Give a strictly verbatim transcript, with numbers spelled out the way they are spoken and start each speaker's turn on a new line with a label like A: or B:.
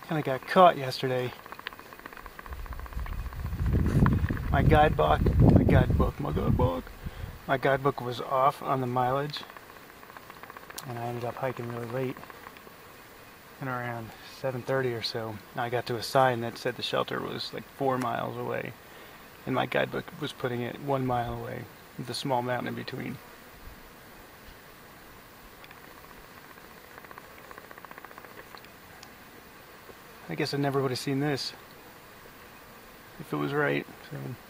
A: Kind of got caught yesterday. My guidebook, my guidebook, my guidebook, my guidebook was off on the mileage, and I ended up hiking really late, and around seven thirty or so, I got to a sign that said the shelter was like four miles away, and my guidebook was putting it one mile away, with a small mountain in between. I guess I never would have seen this if it was right. So.